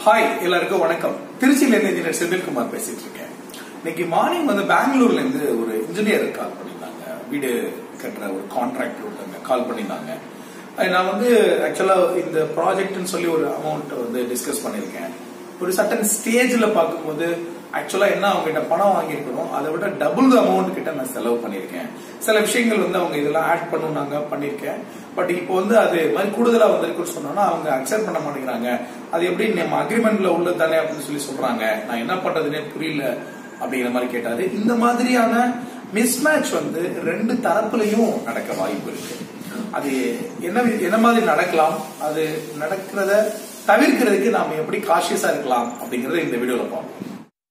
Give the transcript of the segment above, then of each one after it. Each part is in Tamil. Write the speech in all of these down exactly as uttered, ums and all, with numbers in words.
ஹாய் எல்லாருக்கும் வணக்கம். திருச்சியில இருந்து இன்ஜினியர் செந்தில்குமார் பேசிட்டு இருக்கேன். இன்னைக்கு மார்னிங் வந்து பெங்களூர்ல இருந்து ஒரு இன்ஜினியர் கால் பண்ணிருந்தாங்க. வீடு கட்டுற ஒரு கான்ட்ராக்டர் ஒருத்தவங்க கால் பண்ணிருந்தாங்க. நான் வந்து ஆக்சுவலா இந்த ப்ராஜெக்ட்னு சொல்லி ஒரு அமௌண்ட் வந்து டிஸ்கஸ் பண்ணிருக்கேன். ஒரு சர்டன் ஸ்டேஜ்ல பார்க்கும்போது ஆக்சுவலா என்ன அவங்க கிட்ட பணம் வாங்கியிருக்கணும், அதை விட டபுள் அமௌண்ட் கிட்ட நான் செலவு பண்ணிருக்கேன். சில விஷயங்கள் வந்து அவங்க இதெல்லாம் ஆட் பண்ணுனாங்க பண்ணிருக்கேன். பட் இப்போ வந்து அது மாதிரி கூடுதலா வந்திருக்குன்னு சொன்னா அவங்க அக்செப்ட் பண்ண மாட்டேங்கிறாங்க. அது எப்படி நம்ம அக்ரிமெண்ட்ல உள்ள தானே அப்படின்னு சொல்லி சொல்றாங்க. நான் என்ன பண்றதுன்னே புரியல அப்படிங்கிற மாதிரி கேட்டாரு. இந்த மாதிரியான மிஸ்மேட்ச் வந்து ரெண்டு தரப்புலையும் நடக்க வாய்ப்பு இருக்கு. அது என்ன என்ன மாதிரி நடக்கலாம், அது நடக்கிறத தவிர்க்கிறதுக்கு நாம எப்படி காஷியஸா இருக்கலாம் அப்படிங்கறத இந்த வீடியோல பார்ப்போம்.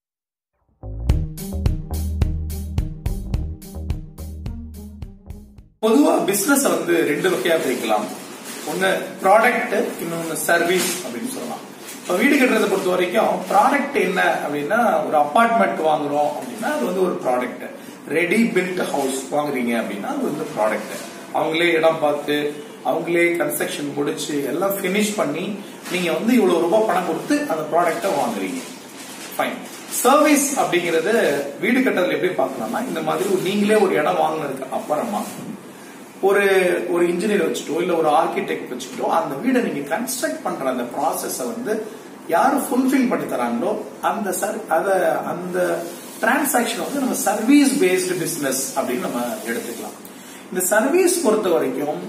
பொதுவா பிசினஸ் வந்து ரெண்டு வகையா பிரிக்கலாம். ஒன்னு ப்ராடக்ட், இன்னொன்னு சர்வீஸ் அப்படின்னு சொல்லலாம். இப்ப வீடு கட்டுறதை பொறுத்த வரைக்கும் ப்ராடக்ட் என்ன அப்படின்னா, ஒரு அபார்ட்மெண்ட் வாங்குறோம் அப்படின்னா அது வந்து ஒரு ப்ராடக்ட். ரெடி பில்ட் ஹவுஸ் வாங்குறீங்க அப்படின்னா அது வந்து ப்ராடக்ட். அவங்களே இடம் பார்த்து அவங்களே கன்ஸ்ட்ரக்ஷன் முடிச்சு எல்லாம் பினிஷ் பண்ணி நீங்க வந்து இவ்வளவு ரூபாய் பணம் கொடுத்து அந்த ப்ராடக்ட வாங்குறீங்க. ஃபைன். சர்வீஸ் அப்படிங்கறது வீடு கட்டுறதுல எப்படி பார்க்கலாம்னா, இந்த மாதிரி நீங்களே ஒரு இடம் வாங்கினதுக்கு அப்புறமா ஒரு ஒரு இன்ஜினியர் வச்சுட்டோ இல்ல ஒரு ஆர்கிடெக்ட் வச்சுட்டோ அந்த வீடை நீங்க கன்ஸ்ட்ரக்ட் பண்ற அந்த ப்ராசஸ வந்து யாரு ஃபுல்ஃபில் பண்ணி தராங்களோ அந்த அத அந்த டிரான்சாக்சன் வந்து நம்ம சர்வீஸ் பேஸ்டு பிசினஸ் அப்படின்னு நம்ம எடுத்துக்கலாம். இந்த சர்வீஸ் பொறுத்த வரைக்கும்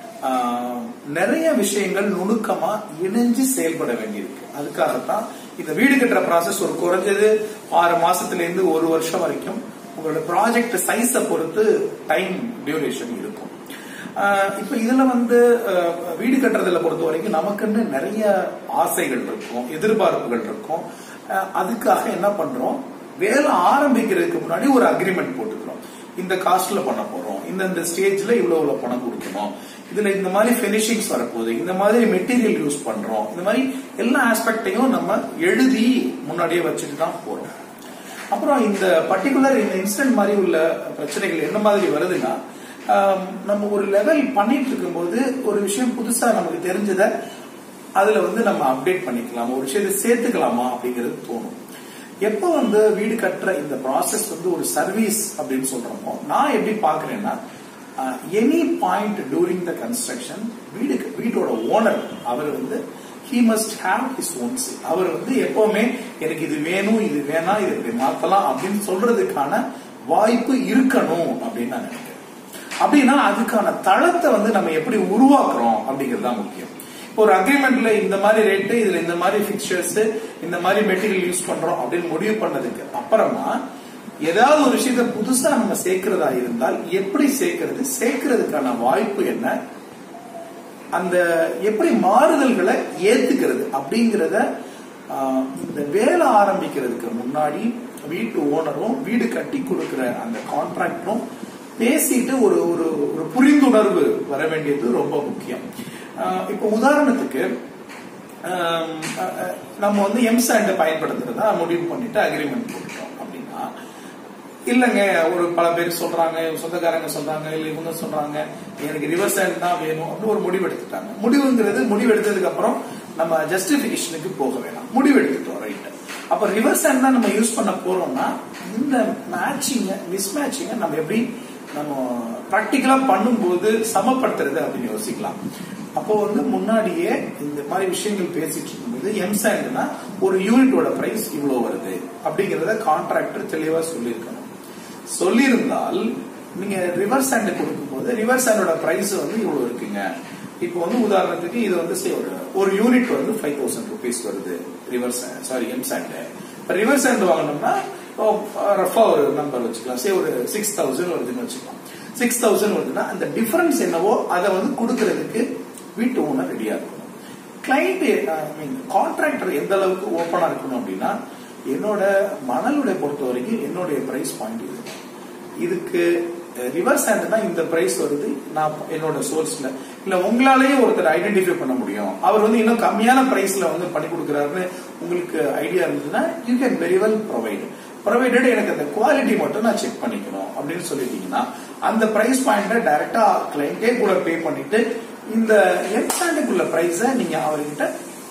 நிறைய விஷயங்கள் நுணுக்கமா இணைஞ்சு செயல்பட வேண்டியிருக்கு. அதுக்காகத்தான் இந்த வீடு கட்டுற ப்ராசஸ் ஒரு குறைஞ்சது ஆறு மாசத்துல இருந்து ஒரு வருஷம் வரைக்கும் உங்களோட ப்ராஜெக்ட் சைஸ பொறுத்து டைம் டியூரேஷன் இருக்கும். இப்ப இதுல வந்து வீடு கட்டுறதுல பொறுத்த வரைக்கும் நமக்குன்னு நிறைய ஆசைகள் இருக்கும், எதிர்பார்ப்புகள் இருக்கும். அதுக்காக என்ன பண்றோம், வேலை ஆரம்பிக்கிறதுக்கு முன்னாடி ஒரு அக்ரிமெண்ட் போட்டுக்கிறோம். இந்த காஸ்ட்ல பண்ண போறோம், இந்த இந்த ஸ்டேஜ்ல இவ்வளவு இவ்வளவு பணம் கொடுக்கணும், இதுல இந்த மாதிரி பினிஷிங்ஸ் வரப்போகுது, இந்த மாதிரி மெட்டீரியல் யூஸ் பண்றோம், இந்த மாதிரி எல்லா ஆஸ்பெக்டையும் நம்ம எழுதி முன்னாடியே வச்சுட்டு தான் போறோம். அப்புறம் இந்த பர்டிகுலர் இந்த இன்சிடென்ட் மாதிரி உள்ள பிரச்சனைகள் என்ன மாதிரி வருதுன்னா, நம்ம ஒரு லெவல் பண்ணிட்டு இருக்கும்போது ஒரு விஷயம் புதுசா நமக்கு தெரிஞ்சத அதுல வந்து நம்ம அப்டேட் பண்ணிக்கலாம், ஒரு விஷயத்தை சேர்த்துக்கலாமா அப்படிங்கிறது தோணும். எப்ப வந்து வீடு கட்டுற இந்த ப்ராசஸ் வந்து ஒரு சர்வீஸ் அப்படின்னு சொல்றோமோ, நான் எப்படி பாக்குறேன்னா, any point during the construction வீடு வீட்டோட ஓனர் அவர் வந்து he must have his own say. அவர் வந்து எப்பவுமே எனக்கு இது வேணும், இது வேணாம், இது இப்படி மாத்தலாம் அப்படின்னு சொல்றதுக்கான வாய்ப்பு இருக்கணும் அப்படின்னு நான் நினைக்கிறேன். அப்படின்னா அதுக்கான தளத்தை வந்து நம்ம எப்படி உருவாக்குறோம் அப்படிங்கிறது தான் முக்கியம். இப்போ ஒரு அக்ரிமெண்ட்ல இந்த மாதிரி ரேட்டு, இதுல இந்த மாதிரி பிக்சர்ஸ், இந்த மாதிரி மெட்டீரியல் யூஸ் பண்றோம் அப்படின்னு முடிவு பண்ணதுக்கு அப்புறமா ஏதாவது ஒரு விஷயத்த புதுசா நம்ம சேர்க்கிறதா இருந்தால் எப்படி சேர்க்கிறது, சேர்க்கிறதுக்கான வாய்ப்பு என்ன, அந்த எப்படி மாறுதல்களை ஏத்துக்கிறது அப்படிங்கறத இந்த வேலை ஆரம்பிக்கிறதுக்கு முன்னாடி வீட்டு ஓனரும் வீடு கட்டி கொடுக்கிற அந்த கான்ட்ராக்டரும் பேசிட்டு ஒரு ஒரு புரிந்துணர்வு வர வேண்டியது ரொம்ப முக்கியம். இப்ப உதாரணத்துக்கு நம்ம வந்து எம்சாண்ட் பயன்படுத்துறதா முடிவு பண்ணிட்டு அக்ரிமெண்ட் போட்டுட்டோம் அப்படின்னா, இல்லங்க ஒரு பல பேர் சொல்றாங்க, சொந்தக்காரங்க சொல்றாங்க, இல்ல இவங்க சொல்றாங்க எனக்கு ரிவர் சாண்ட் தான் வேணும் அப்படின்னு ஒரு முடிவு எடுத்துட்டாங்க. முடிவுங்கிறது முடிவு எடுத்ததுக்கு அப்புறம் நம்ம ஜஸ்டிபிகேஷனுக்கு போக வேணாம், முடிவு எடுத்துட்டோம், ரைட். அப்ப ரிவர் சாண்ட் தான் நம்ம யூஸ் பண்ண போறோம்னா இந்த மேட்சிங்க மிஸ் மேட்சிங்க நம்ம எப்படி நம்ம பிராக்டிகலா பண்ணும்போது சமப்படுத்துறது அப்படின்னு யோசிக்கலாம். அப்போ வந்து முன்னாடியே இந்த மாதிரி விஷயங்கள் பேசிட்டு இருக்கும்போது எம்சாண்ட்னா ஒரு யூனிட்டோட பிரைஸ் இவ்வளவு வருது அப்படிங்கறத கான்ட்ராக்டர் தெளிவா சொல்லியிருக்கணும். சொல்லியிருந்தால் நீங்க ரிவர் சாண்ட் கொடுக்கும் போது ரிவர் சாண்டோட பிரைஸ் வந்து இவ்வளவு இருக்குங்க. இப்போ வந்து உதாரணத்துக்கு இது வந்து ஒரு யூனிட் வந்து ஃபைவ் தௌசண்ட் ருபீஸ் வருது river sand, sorry M sand. River sand வாங்கணும்னா ரஃபா ஒரு நம்பர் வச்சுக்கலாம், சே ஒரு சிக்ஸ் தௌசண்ட் வருதுன்னு வச்சுக்கலாம். சிக்ஸ் தௌசண்ட் வருதுன்னா அந்த டிஃபரன்ஸ் என்னவோ அதை வந்து கொடுக்கறதுக்கு வீட்டு ஓனர் ரெடியா இருக்கணும். கிளைண்ட் கான்ட்ராக்டர் எந்த அளவுக்கு ஓப்பனா இருக்கணும் அப்படின்னா, என்னோட மணலுடைய பொறுத்த வரைக்கும் என்னுடைய பிரைஸ் பாயிண்ட் இது, இதுக்கு ரிவர் சாண்ட்னா இந்த பிரைஸ் வருது, நான் என்னோட சோர்ஸ்ல இல்ல உங்களாலேயே ஒருத்தர் ஐடென்டிஃபை பண்ண முடியும், அவர் வந்து இன்னும் கம்மியான பிரைஸ்ல வந்து பண்ணி கொடுக்குறாருன்னு உங்களுக்கு ஐடியா இருந்ததுன்னா you can very well provide. Provided எனக்கு அந்த குவாலிட்டி மட்டும் நான் செக் பண்ணிக்கணும் அப்படின்னு சொல்லிட்டீங்கன்னா அந்த பிரைஸ் பாயிண்ட டைரக்டா கிளைண்டே கூட பே பண்ணிட்டு இந்த எம்சாண்டுக்குள்ள பிரைஸ நீங்க அவர்கிட்ட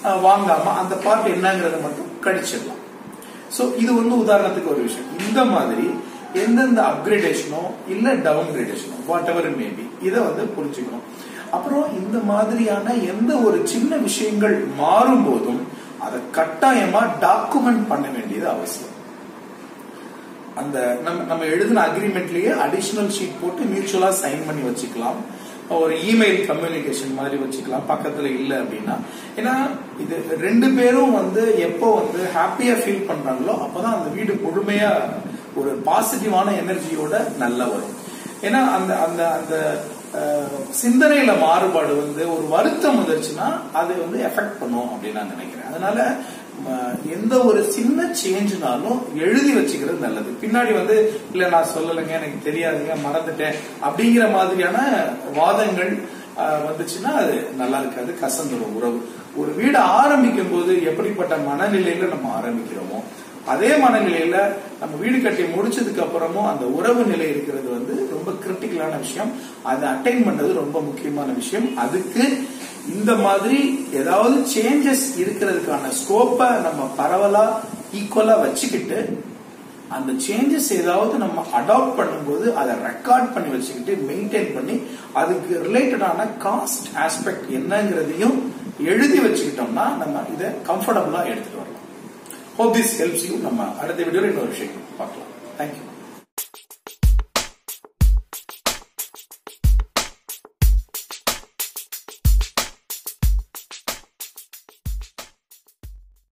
வாங்காம அந்த பார்ட் என்னங்கறத மட்டும் கழிச்சிடலாம். சோ இது வந்து உதாரணத்துக்கு ஒரு விஷயம். இந்த மாதிரி எந்தெந்த அப்கிரேடேஷனோ இல்ல டவுன் கிரேடேஷனோ whatever it may be இதை வந்து புரிஞ்சுக்கணும். அப்புறம் இந்த மாதிரியான எந்த ஒரு சின்ன விஷயங்கள் மாறும் போதும் அதை கட்டாயமா டாக்குமெண்ட் பண்ண வேண்டியது அவசியம். அந்த நம்ம நம்ம எழுதின அக்ரிமெண்ட்லயே அடிஷனல் ஷீட் போட்டு மியூச்சுவலா சைன் பண்ணி வச்சுக்கலாம். ஒரு இமெயில் கம்யூனிகேஷன் மாதிரி வச்சுக்கலாம் பக்கத்துல இல்ல அப்படின்னா. ஏன்னா இது ரெண்டு பேரும் வந்து எப்போ வந்து ஹாப்பியா ஃபீல் பண்றாங்களோ அப்பதான் அந்த வீடு முழுமையா ஒரு பாசிட்டிவான எனர்ஜியோட நல்லா வரும். ஏன்னா அந்த அந்த அந்த சிந்தனையில மாறுபாடு வந்து ஒரு வருத்தம் வந்துருச்சுன்னா அது வந்து எஃபெக்ட் பண்ணும் அப்படின்னு நான் நினைக்கிறேன். அதனால எந்த ஒரு சின்ன சேஞ்ச்னாலும் எழுதி வச்சுக்கிறது நல்லது. பின்னாடி வந்து இல்ல நான் சொல்லலைங்க, எனக்கு தெரியாதுங்க, மறந்துட்டேன் அப்படிங்கிற மாதிரியான வாதங்கள் வந்துச்சுன்னா அது நல்லா இருக்காது, கசந்துடும் உறவு. ஒரு வீடு ஆரம்பிக்கும் போது எப்படிப்பட்ட மனநிலையில நம்ம ஆரம்பிக்கிறோமோ அதே மனநிலையில நம்ம வீடு கட்டி முடிச்சதுக்கு அப்புறமும் அந்த உறவு நிலை இருக்கிறது வந்து ரொம்ப கிரிட்டிக்கலான விஷயம். அதை அட்டைன் பண்றது ரொம்ப முக்கியமான விஷயம். அதுக்கு இந்த மாதிரி ஏதாவது சேஞ்சஸ் இருக்கிறதுக்கான ஸ்கோப்பை நம்ம பரவலா ஈக்குவலா வச்சுக்கிட்டு அந்த சேஞ்சஸ் ஏதாவது நம்ம அடாப்ட் பண்ணும்போது அதை ரெக்கார்ட் பண்ணி வச்சுக்கிட்டு மெயின்டைன் பண்ணி அதுக்கு ரிலேட்டடான காஸ்ட் ஆஸ்பெக்ட் என்னங்கிறதையும் எழுதி வச்சுக்கிட்டோம்னா நம்ம இதை கம்ஃபர்டபுளா எடுத்துட்டு வரலாம். Hope this helps you. நம்ம அடுத்த வீடியோல இன்னொரு விஷயம் பார்க்கலாம். Thank you.